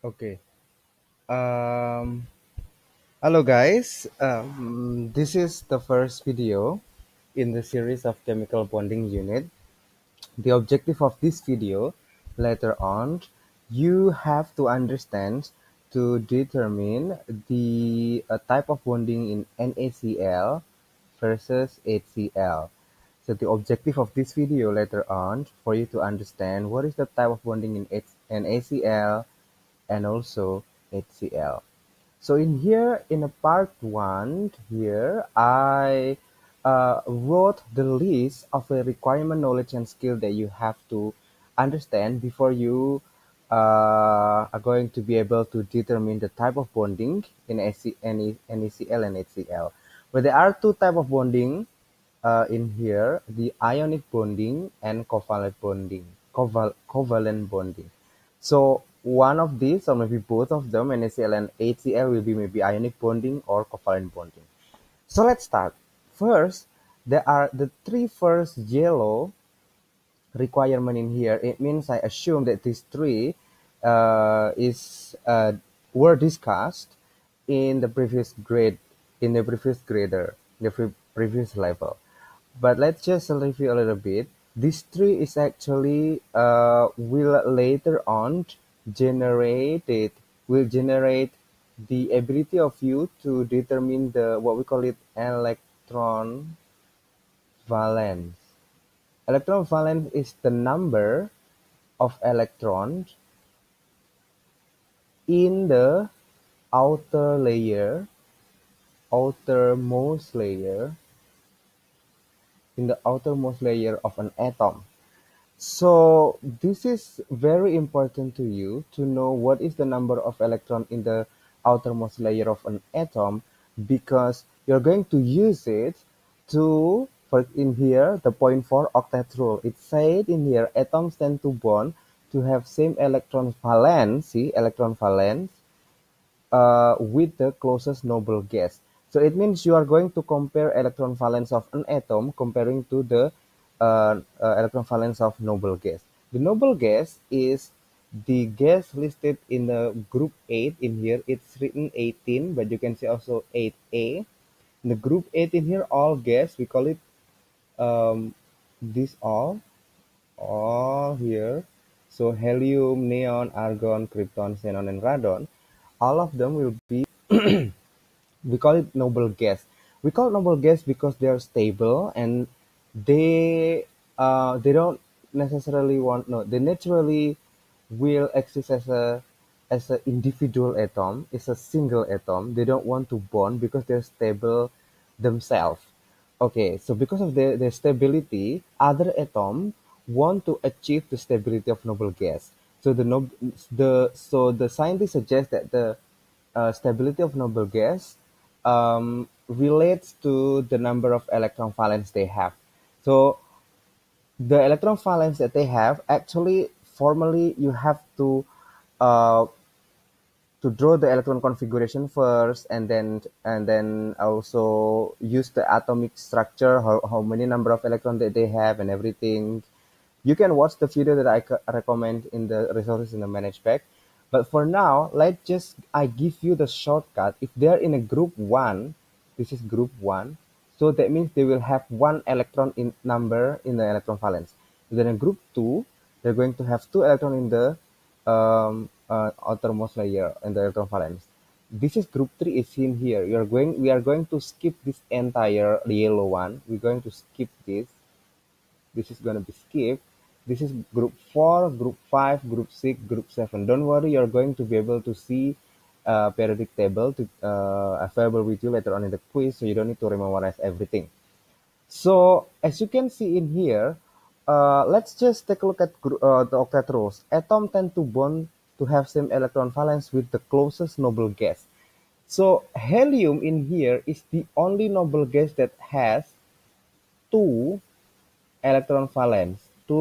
Okay. Um, Hello guys. This is the first video in the series of chemical bonding unit. The objective of this video later on, you have to understand to determine the type of bonding in NaCl versus HCl. So the objective of this video later on for you to understand what is the type of bonding in NaCl and also HCl. So in here, in a part one here, I wrote the list of a requirement, knowledge, and skill that you have to understand before you are going to be able to determine the type of bonding in NaCl and HCl. But there are two type of bonding in here: the ionic bonding and covalent bonding. Covalent bonding. So one of these, or maybe both of them, NaCl and HCl, will be maybe ionic bonding or covalent bonding. So let's start. First, there are the three first yellow requirement in here. It means I assume that these three is were discussed in the previous grade, in the previous grader, the previous level. But let's just review a little bit. This tree is actually will later on generate it will generate the ability of you to determine the what we call it electron valence. Electron valence is the number of electrons in the outer layer, outermost layer, in the outermost layer of an atom. So this is very important to you to know what is the number of electron in the outermost layer of an atom, because you're going to use it to, for in here, the point 4 octet rule. It said in here atoms tend to bond to have same electron valence, see, electron valence, with the closest noble gas. So it means you are going to compare electron valence of an atom comparing to the electron valence of noble gas. The noble gas is the gas listed in the group 8 in here. It's written 18, but you can see also 8A. In the group 8 in here, all gas, we call it this all here. So helium, neon, argon, krypton, xenon, and radon, all of them will be we call it noble gas. We call it noble gas because they are stable and they don't necessarily want no they naturally will exist as a individual atom, is a single atom. They don't want to bond because they're stable themselves. Okay, so because of their stability, other atoms want to achieve the stability of noble gas. So the scientists suggest that the stability of noble gas relates to the number of electron valence they have. So the electron valence that they have, actually formally you have uh, to draw the electron configuration first, and then also use the atomic structure, how many number of electrons that they have and everything. You can watch the video that I recommend in the resources in the manage pack. But for now, I give you the shortcut. If they're in a group 1, this is group 1, so that means they will have one electron in number in the electron valence. Then in group 2, they're going to have two electron in the outermost layer in the electron valence. This is group 3 is seen here. We are going to skip this entire yellow one. We're going to skip this. This is going to be skipped. This is group 4, group 5, group 6, group 7. Don't worry, you're going to be able to see periodic table available with you later on in the quiz, so you don't need to memorize everything. So as you can see in here, let's just take a look at the octet rules. Atoms tend to bond to have same electron valence with the closest noble gas. So helium in here is the only noble gas that has two electron valence,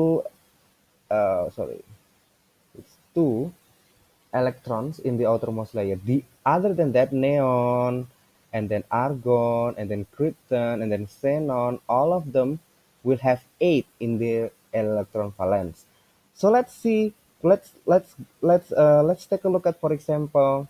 sorry, it's two electrons in the outermost layer. The other than that, neon, and then argon, and then krypton, and then xenon, all of them will have eight in their electron valence. So let's see Let's take a look at, for example,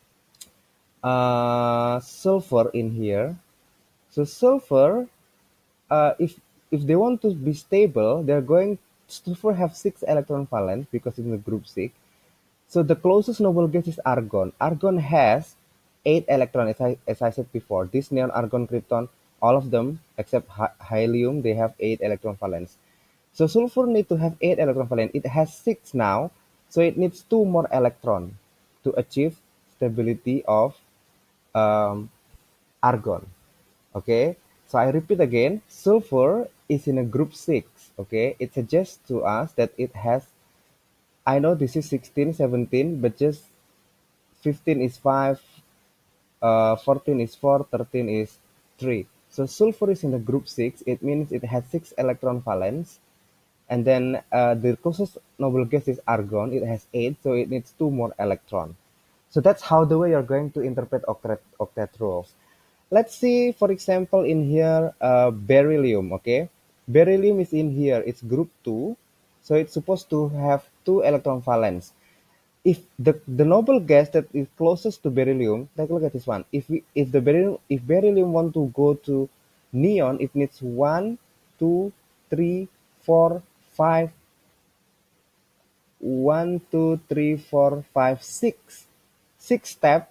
sulfur in here. So sulfur, if they want to be stable, they're going sulfur have 6 electron valence because it's in the group 6. So the closest noble gas is argon. Argon has 8 electrons, as I said before. This neon, argon, krypton, all of them except helium, they have 8 electron valence. So sulfur need to have 8 electron valence. It has 6 now, so it needs 2 more electron to achieve stability of um, argon. Okay, so I repeat again, sulfur is in a group 6. Okay, it suggests to us that it has, I know this is 16, 17, but just 15 is 5, 14 is 4, 13 is 3. So sulfur is in the group 6. It means it has 6 electron valence. And then the closest noble gas is argon. It has 8, so it needs 2 more electron. So that's how the way you're going to interpret octet rules. Let's see, for example, in here, beryllium, okay? Beryllium is in here. It's group 2, so it's supposed to have 2 electron valence. If the noble gas that is closest to beryllium, take a look at this one. If beryllium want to go to neon, it needs 1, 2, 3, 4, 5, 1, 2, 3, 4, 5, 6. 6 step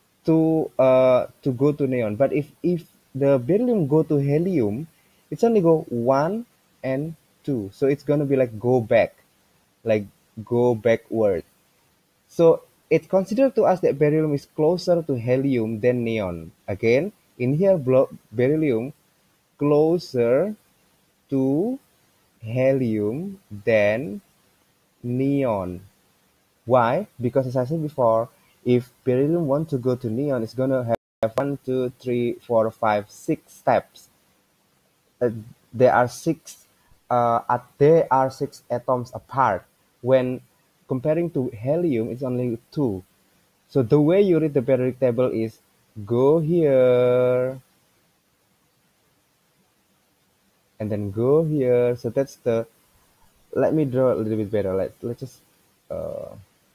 to go to neon. But if the beryllium go to helium, it's only go 1 and 2. So it's gonna be like like go backward. So it's considered to us that beryllium is closer to helium than neon. Again, in here, beryllium closer to helium than neon. Why? Because as I said before, if beryllium want to go to neon, it's gonna have 1, 2, 3, 4, 5, 6 steps. Uh, there are six atoms apart. When comparing to helium, it's only 2. So the way you read the periodic table is go here and then go here. So that's the. Let me draw a little bit better. Let's just. Uh,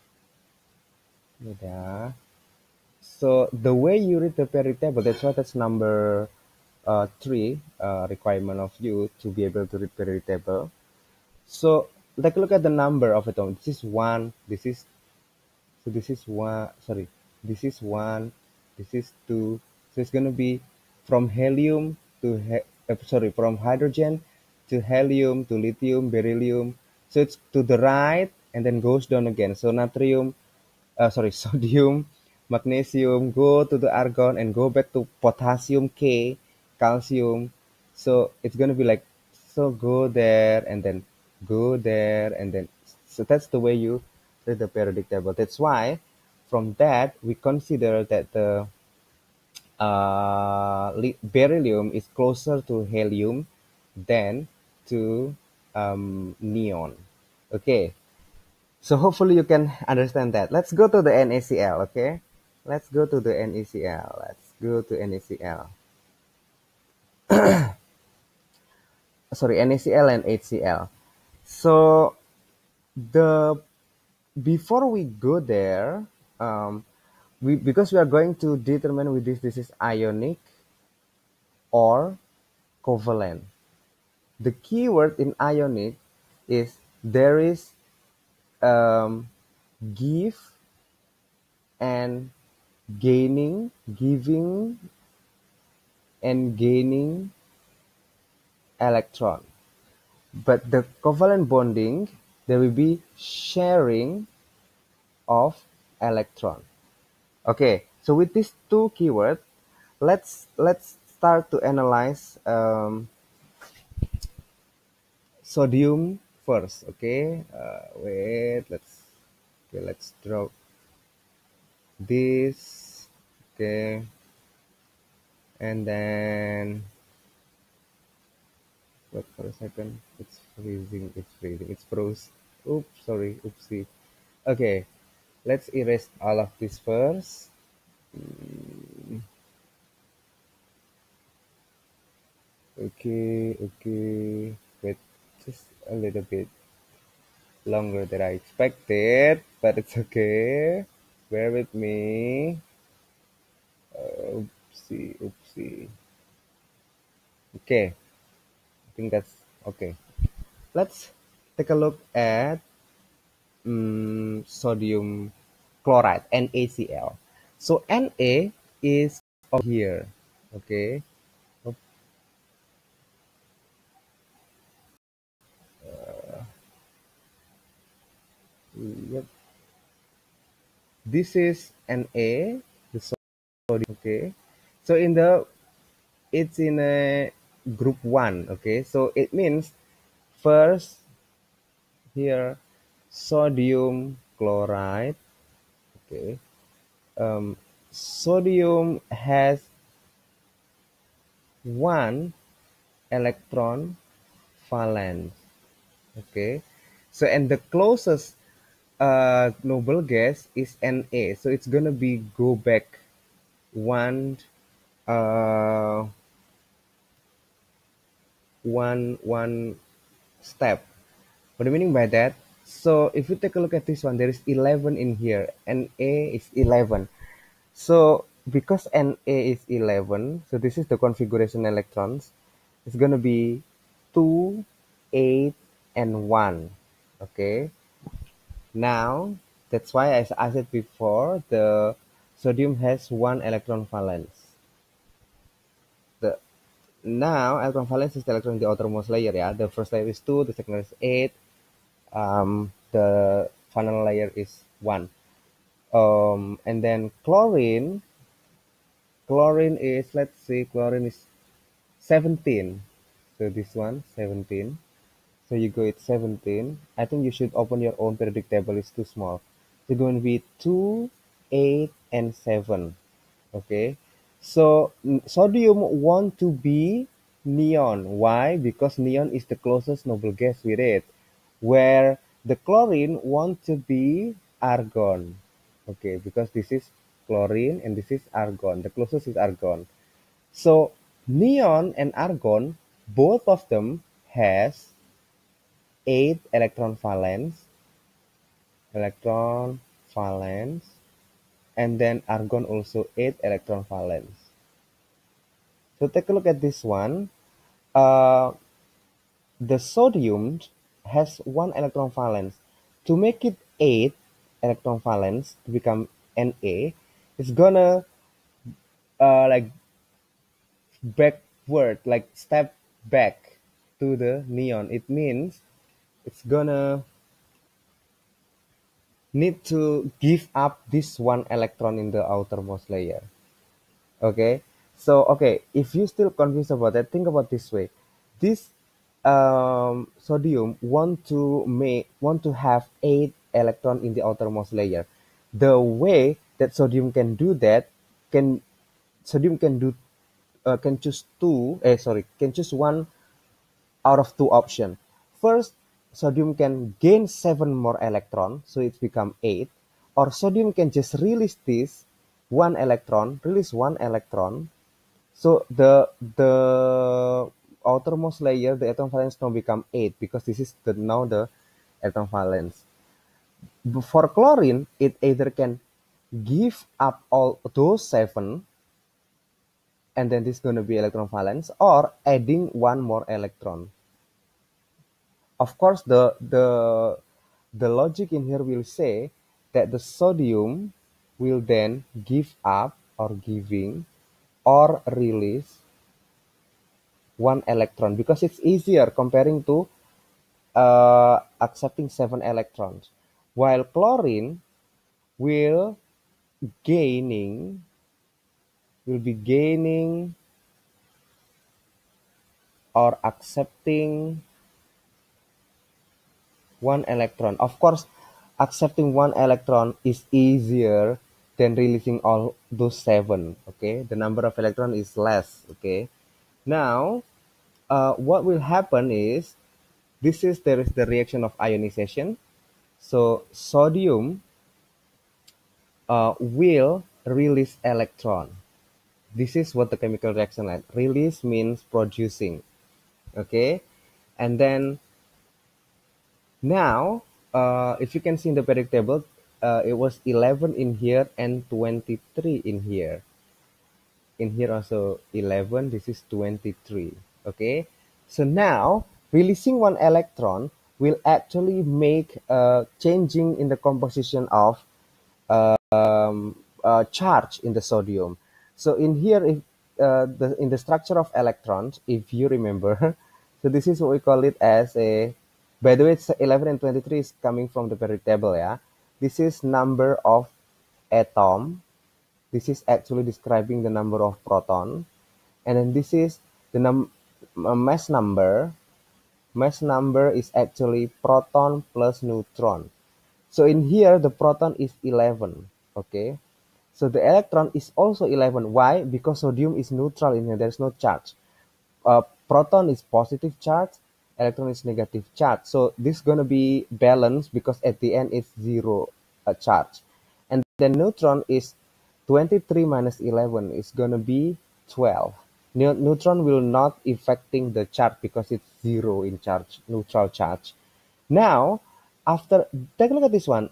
yeah. So the way you read the periodic table, that's why that's number 3 requirement of you to be able to read periodic table. So take a look at the number of atoms. This is one. This is one. Sorry, this is one. This is two. So it's gonna be from helium to sorry, from hydrogen to helium to lithium, beryllium. So it's to the right and then goes down again. So natrium, sorry, sodium, magnesium, go to the argon and go back to potassium, K, calcium. So it's gonna be like, so go there and then go there and then. So that's the way you read the periodic table. That's why from that we consider that the beryllium is closer to helium than to neon. Okay, so hopefully you can understand that. Let's go to the NaCl, okay? Let's go to the NaCl. Let's go to NaCl. Sorry, NaCl and HCl. So the before we go there, um, because we are going to determine whether this is ionic or covalent. The key word in ionic is there is um, give and giving and gaining electron. But the covalent bonding, there will be sharing of electron. Okay, so with these two keywords, let's start to analyze sodium first. Okay, wait, let's draw this. Okay, and then wait for a second. It's freezing. It's freezing. It's froze. Oops, sorry. Oopsie. Okay, let's erase all of this first. Okay, okay. Wait, just a little bit. longer than I expected, but it's okay. Bear with me. Oopsie, oopsie. Okay, I think that's okay. Let's take a look at sodium chloride, NaCl. So Na is over here. Okay. Yep. This is Na, the sodium. Okay. So it's in a group one. Okay. So it means first here sodium chloride. Okay. Sodium has one electron valence. Okay. So and the closest noble gas is Na. So it's gonna be go back one uh one step. What do you meaning by that? So if you take a look at this one, there is 11 in here. Na is 11. So because Na is 11, so this is the configuration electrons. It's gonna be 2, 8, and 1. Okay. Now that's why as I said before, the sodium has one electron valence. The now electron valence is the electron in the outermost layer. Yeah, the first layer is 2, the second layer is 8. The final layer is 1. And then chlorine is, let's see, chlorine is 17. So this one 17. So you go with 17. I think you should open your own periodic table. It's too small. So going to be 2, 8, and 7. Okay. So sodium want to be neon. Why? Because neon is the closest noble gas with it. Where the chlorine want to be argon. Okay, because this is chlorine and this is argon. The closest is argon. So neon and argon, both of them has 8 electron valence, and then argon also 8 electron valence. So take a look at this one. Uh, the sodium has 1 electron valence. To make it 8 electron valence to become Na, it's gonna like backward, like step back to the neon. It means it's gonna need to give up this 1 electron in the outermost layer. Okay, so okay, if you still confused about that, think about this way. This sodium want to have 8 electron in the outermost layer. The way that sodium can do that, can sodium can do can choose can choose one out of two options. First, sodium can gain 7 more electron, so it's become 8. Or sodium can just release this release one electron. So the outermost layer, the electron valence now become 8 because this is now the electron valence. For chlorine, it either can give up all those 7 and then this is going to be electron valence, or adding one more electron. Of course, the logic in here will say that the sodium will then give up or giving or release one electron because it's easier comparing to accepting 7 electrons, while chlorine will gaining will be gaining or accepting one electron. Of course, accepting one electron is easier than releasing all those 7. Okay, the number of electron is less. Okay, now what will happen is there is the reaction of ionization. So sodium will release electron. This is what the chemical reaction like. Release means producing. Okay, and then now if you can see in the periodic table, it was 11 in here and 23 in here. In here also 11, this is 23. Okay, so now releasing one electron will actually make changing in the composition of charge in the sodium. So in here, if in the structure of electrons, if you remember, so this is what we call it as a. By the way, it's 11 and 23 is coming from the periodic table, yeah. This is number of atom. This is actually describing the number of proton, and then this is the mass number. Mass number is actually proton plus neutron. So in here, the proton is 11. Okay. So the electron is also 11. Why? Because sodium is neutral in here. There's no charge. Proton is positive charge. Electron is negative charge. So this is going to be balanced because at the end it's zero charge. And then neutron is 23 minus 11 is going to be 12. Neutron will not affecting the charge because it's zero in charge, neutral charge. Now, after take a look at this one,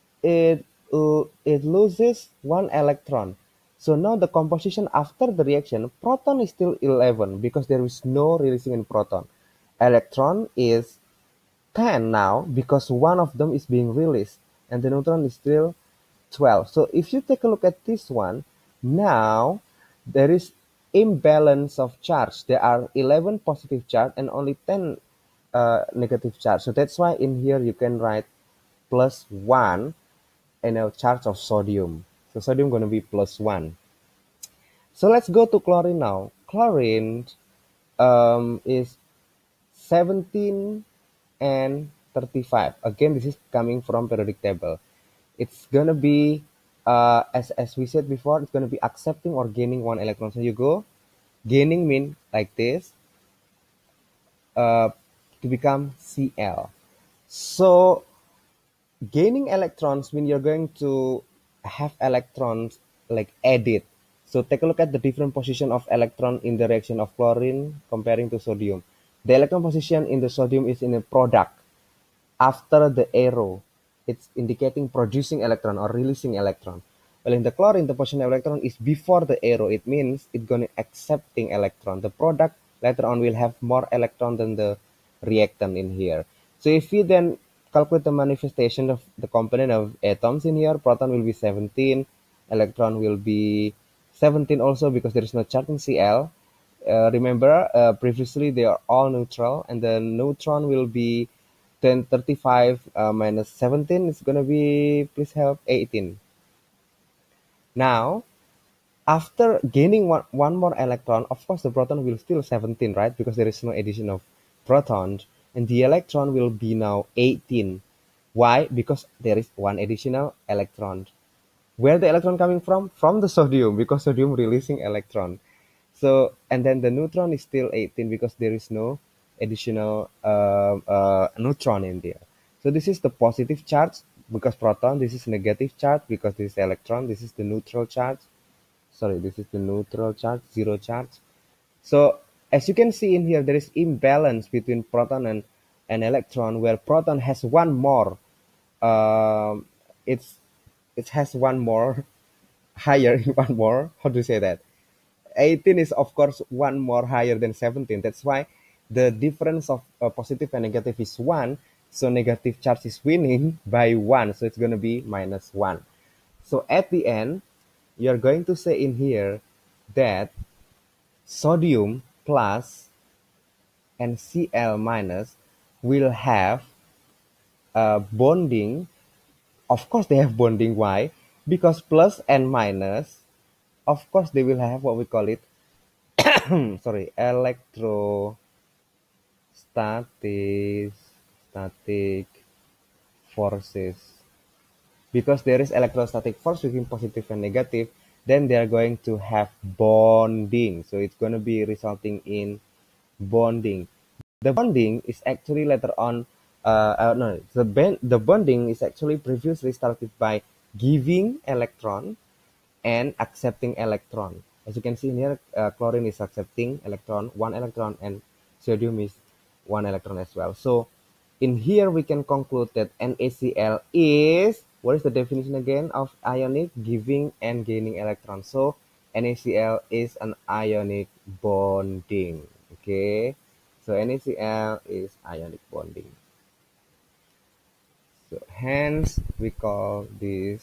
it loses one electron. So now the composition after the reaction, proton is still 11 because there is no releasing in proton. Electron is 10 now because one of them is being released and the neutron is still 12. So if you take a look at this one, now there is imbalance of charge. There are 11 positive charge and only 10 negative charge. So that's why in here you can write plus 1 and a charge of sodium. So sodium going to be plus 1. So let's go to chlorine now. Chlorine is 17 and 35. Again, this is coming from periodic table. It's going to be, as we said before, it's going to be accepting or gaining one electron. So you go, gaining mean like this, to become Cl. So gaining electrons mean you're going to have electrons like added. So take a look at the different position of electron in the reaction of chlorine comparing to sodium. The electron position in the sodium is in a product. After the arrow, it's indicating producing electron or releasing electron. Well, in the chlorine, the position of electron is before the arrow. It means it's going to accepting electron. The product later on will have more electron than the reactant in here. So if we then calculate the manifestation of the component of atoms in here, proton will be 17, electron will be 17 also because there is no charge in Cl. Remember, previously they are all neutral, and the neutron will be 35 minus 17 is going to be, please help, 18. Now, after gaining one more electron, of course the proton will still 17, right? Because there is no addition of protons. And the electron will be now 18. Why? Because there is one additional electron. Where the electron coming from? From the sodium, because sodium releasing electron. So, and then the neutron is still 18 because there is no additional neutron in there. So this is the positive charge because proton. This is negative charge because this is electron. This is the neutral charge. Sorry, this is the neutral charge, zero charge. So as you can see in here, there is imbalance between proton and electron, where proton has one more. It has one more higher, one more. How do you say that? 18 is of course one more higher than 17. That's why the difference of positive and negative is 1. So negative charge is winning by 1. So it's going to be minus 1. So at the end, you're going to say in here that sodium plus and Cl minus will have bonding. Of course they have bonding. Why? Because plus and minus, of course they will have what we call it sorry, static forces. Because there is electrostatic force between positive and negative, then they are going to have bonding. So it's going to be resulting in bonding. The bonding is actually later on, no, the bonding is actually previously started by giving electron and accepting electron. As you can see here, chlorine is accepting electron, one electron, and sodium is one electron as well. So in here we can conclude that NaCl is, what is the definition again of ionic? Giving and gaining electrons. So NaCl is an ionic bonding. Okay, so NaCl is ionic bonding. So hence we call this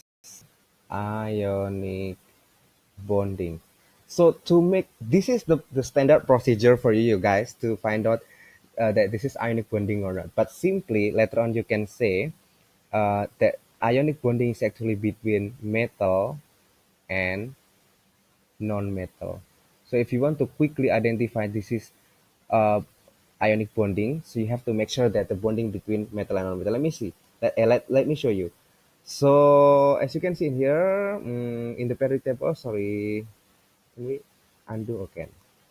ionic bonding. So to make, this is the standard procedure for you guys to find out that this is ionic bonding or not. But simply later on you can say that ionic bonding is actually between metal and non-metal. So if you want to quickly identify this is uh, ionic bonding, so you have to make sure that the bonding between metal and non-metal. Let me see. Let me show you. So as you can see in here, in the periodic table, sorry, let me undo again.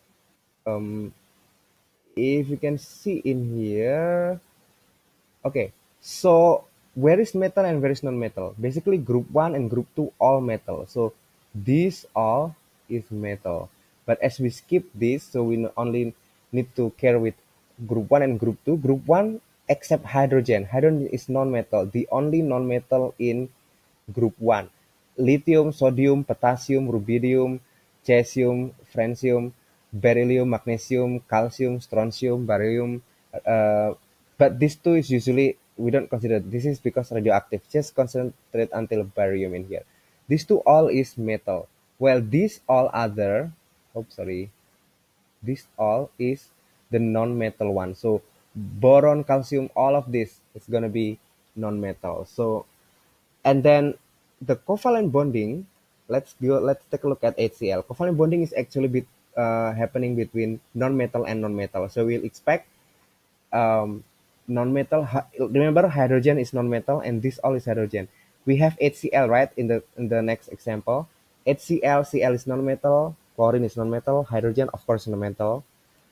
Um, if you can see in here, okay, so where is metal and where is non-metal? Basically, group 1 and group 2 all metal. So this all is metal. But as we skip this, so we only need to care with group 1 and group 2. Group 1 except hydrogen. Hydrogen is non-metal. The only non-metal in group 1. Lithium, sodium, potassium, rubidium, cesium, francium, beryllium, magnesium, calcium, strontium, barium. Uh, but these two is usually we don't consider. This is because radioactive. Just concentrate until barium in here. These two all is metal. Well, these all other. Oh, sorry. This all is the non-metal one. So boron, calcium, all of this is gonna be non-metal. So and then the covalent bonding, let's take a look at HCl. Covalent bonding is actually happening between non-metal and non-metal. So we'll expect um, non-metal. Remember, hydrogen is non-metal, and this all is hydrogen. We have HCl, right? In the next example, HCl, Cl is non-metal, chlorine is non-metal, hydrogen, of course, non-metal.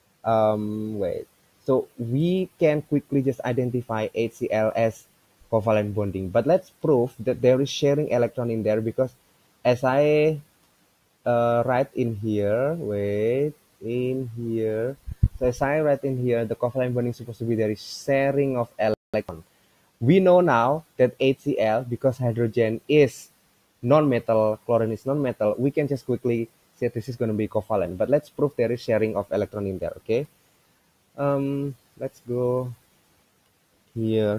Wait. So we can quickly just identify HCl as covalent bonding. But let's prove that there is sharing electron in there because as I write in here, wait, in here. So as I write in here, the covalent bonding is supposed to be there is sharing of electron. We know now that HCl, because hydrogen is non-metal, chlorine is non-metal, we can just quickly say this is going to be covalent. But let's prove there is sharing of electron in there, okay? Let's go here,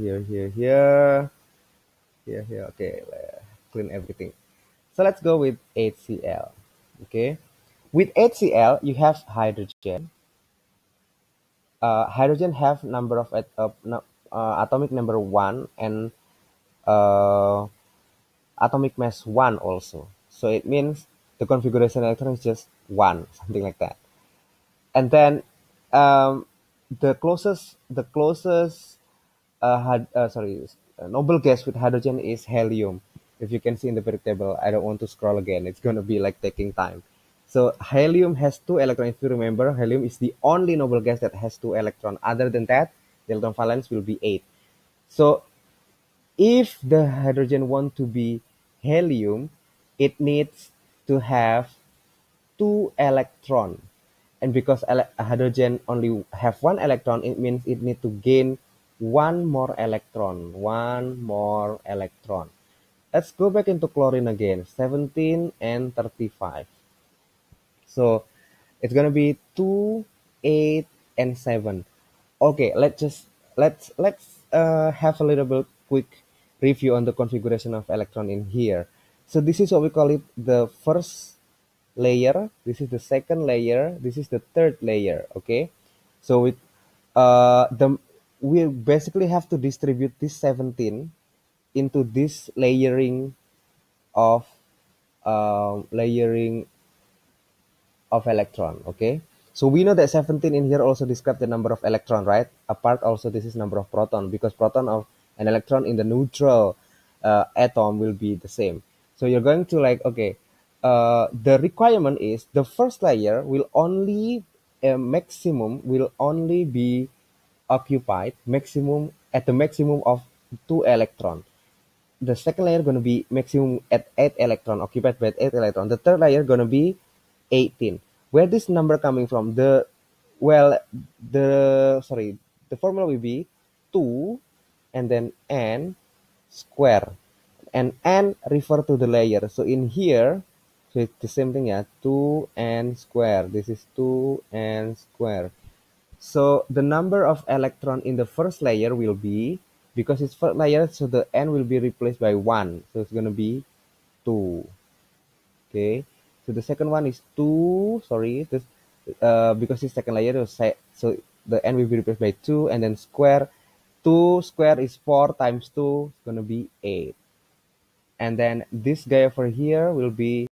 here. Okay, clean everything. So let's go with HCl. Okay, with HCl you have hydrogen. Hydrogen have number of atomic number 1 and uh, atomic mass 1 also. So it means the configuration electron is just 1, something like that. And then um, the closest noble gas with hydrogen is helium. If you can see in the periodic table, I don't want to scroll again. It's gonna be like taking time. So helium has 2 electrons. If you remember, helium is the only noble gas that has 2 electrons. Other than that, the electron valence will be 8. So if the hydrogen want to be helium, it needs to have 2 electrons. And because hydrogen only have 1 electron, it means it need to gain one more electron. Let's go back into chlorine again, 17 and 35. So it's gonna be 2, 8, and 7. Okay, let's have a little bit quick review on the configuration of electron in here. So this is what we call it the first layer, this is the second layer, this is the third layer. Okay, so with the we basically have to distribute this 17 into this of layering of electron. Okay, so we know that 17 in here also describe the number of electron, right? Apart also this is number of proton, because proton of an electron in the neutral atom will be the same. So you're going to like, okay, the requirement is the first layer will only maximum will only be occupied maximum at the maximum of 2 electron. The second layer going to be maximum at 8 electron, occupied by 8 electron. The third layer going to be 18. Where this number coming from? The formula will be 2 and then n square, and n refer to the layer. So in here, so it's the same thing, yeah, 2n square. This is 2n square. So the number of electron in the first layer will be, because it's first layer, so the n will be replaced by 1. So it's going to be 2. Okay. So the second one is 2. Sorry. This, because it's second layer, so the n will be replaced by 2, and then square. 2 square is 4 times 2. It's going to be 8. And then this guy over here will be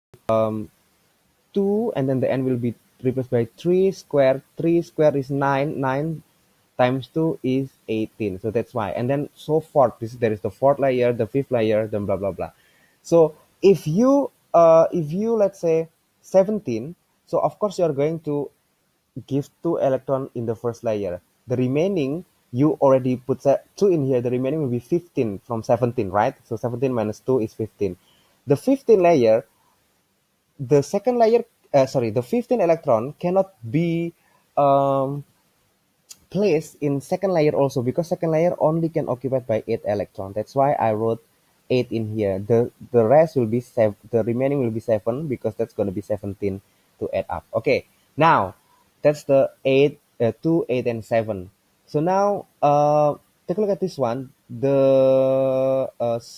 2, and then the n will be replaced by 3 square. 3 square is 9. 9 times 2 is 18. So that's why. And then so forth. There is the fourth layer, the fifth layer, then blah blah blah. So if you let's say 17, so of course you are going to give 2 electron in the first layer. The remaining, you already put 2 in here. The remaining will be 15 from 17, right? So 17 minus 2 is 15. The 15 layer, the second layer, the 15 electron cannot be um, placed in second layer also, because second layer only can occupied by 8 electron. That's why I wrote 8 in here. The rest will be 7. The remaining will be 7, because that's going to be 17 to add up. Okay, now that's the 8, 2, 8, and 7. So now take a look at this one. The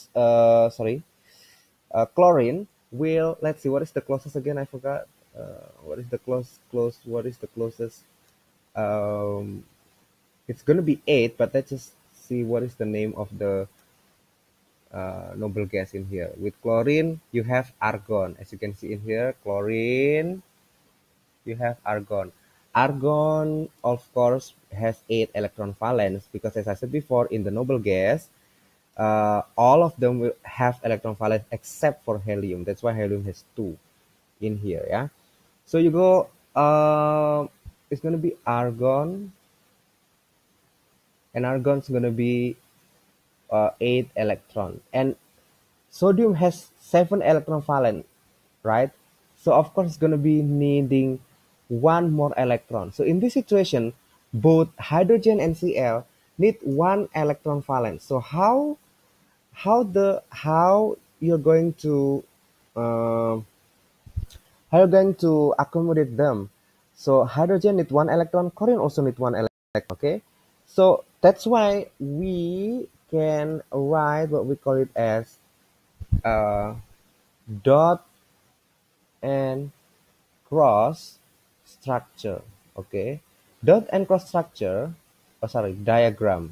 chlorine will, let's see, what is the closest again? I forgot. What is the what is the closest? Um, it's going to be 8, but let's just see what is the name of the noble gas in here. With chlorine, you have argon. As you can see in here, chlorine, you have argon. Argon, of course, has 8 electron valence, because as I said before, in the noble gas, all of them will have electron valence except for helium. That's why helium has 2 in here, yeah. So you go, it's going to be argon, and argon is going to be 8 electron, and sodium has 7 electron valence, right? So of course it's going to be needing 1 more electron. So in this situation, both hydrogen and Cl need 1 electron valence. So how you're going to uh, how you're going to accommodate them? So hydrogen need 1 electron, chlorine also need 1 electron. Okay, so that's why we can write what we call it as dot and cross structure. Okay, dot and cross structure, oh sorry, diagram.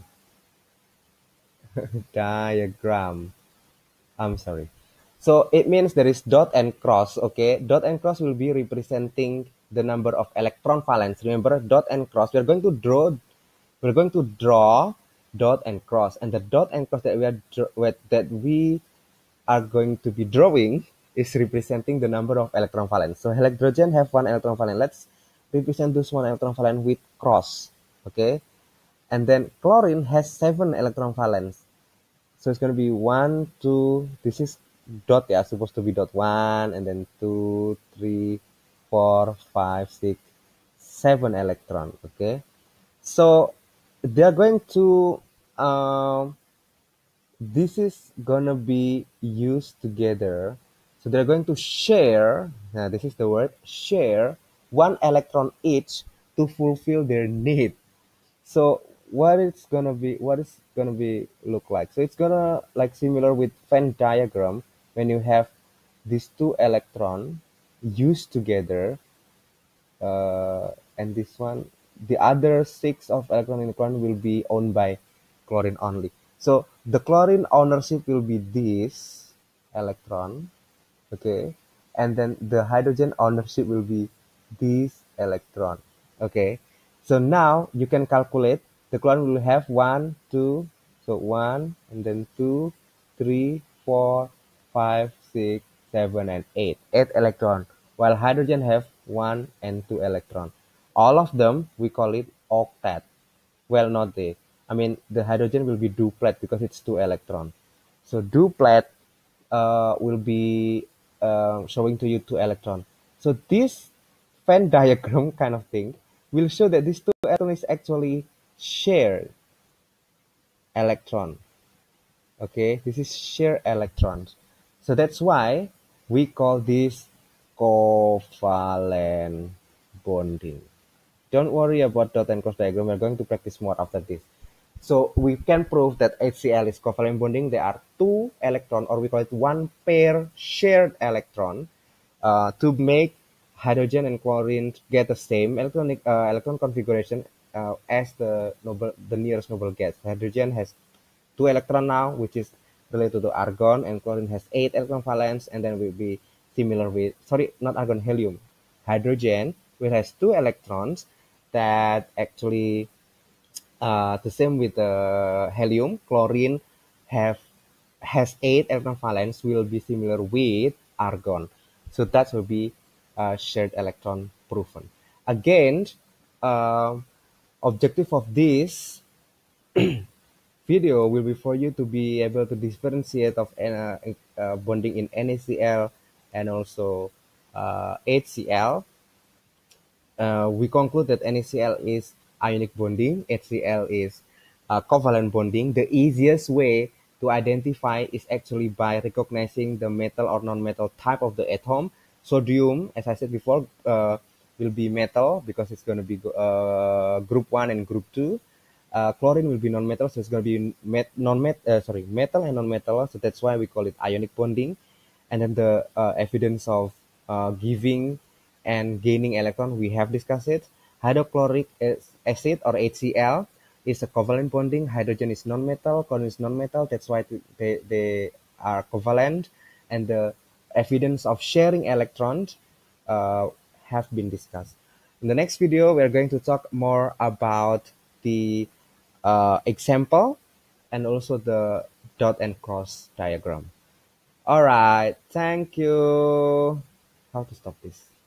Diagram, I'm sorry. So it means there is dot and cross. Okay, dot and cross will be representing the number of electron valence. Remember, dot and cross, we're going to draw dot and cross, and the dot and cross that we are going to be drawing is representing the number of electron valence. So hydrogen have 1 electron valence. Let's represent this 1 electron valence with cross. Okay, and then chlorine has 7 electron valence. So it's going to be 1, 2. This is dot, yeah, supposed to be dot 1, and then 2, 3, 4, 5, 6, 7 electron. Okay, so they are going to this is gonna be used together. So they're going to share, now this is the word, share 1 electron each to fulfill their need. So what is gonna be look like? So it's gonna like similar with Venn diagram, when you have these 2 electron used together, and this one, the other 6 of electron in the chlorine will be owned by chlorine only. So the chlorine ownership will be this electron, okay, and then the hydrogen ownership will be this electron, okay. So now you can calculate, the chlorine will have 1, 2, so 1, and then 2, 3, 4, 5, 6, 7, and 8 electron, while hydrogen have 1 and 2 electron. All of them we call it octet. Well, not they. I mean, the hydrogen will be duplet because it's 2 electron. So duplet will be showing to you 2 electron. So this Venn diagram kind of thing will show that this 2 electron is actually shared. electron. Okay, this is shared electrons. So that's why we call this covalent bonding. Don't worry about dot and cross diagram. We're going to practice more after this. So we can prove that HCl is covalent bonding. There are two electron, or we call it one pair shared electron, to make hydrogen and chlorine get the same electron configuration as the nearest noble gas. Hydrogen has 2 electron now, which is related to argon, and chlorine has 8 electron valence, and then will be similar with, sorry, not argon, helium. Hydrogen, which has 2 electrons, that actually the same with helium. Chlorine have has 8 electron valence, will be similar with argon. So that will be shared electron proven. Again, uh, objective of this video will be for you to be able to differentiate of bonding in NaCl and also HCl. We conclude that NaCl is ionic bonding, HCl is covalent bonding. The easiest way to identify is actually by recognizing the metal or non-metal type of the atom. Sodium, as I said before, will be metal because it's going to be group 1 and group 2. Chlorine will be non-metal, so it's going to be metal and non-metal. So that's why we call it ionic bonding. And then the evidence of giving and gaining electron, we have discussed it. Hydrochloric acid or HCl is a covalent bonding. Hydrogen is non-metal, chlorine is non-metal. That's why they are covalent. And the evidence of sharing electrons uh, have been discussed. In the next video, we're going to talk more about the example and also the dot and cross diagram. All right, thank you. How to stop this?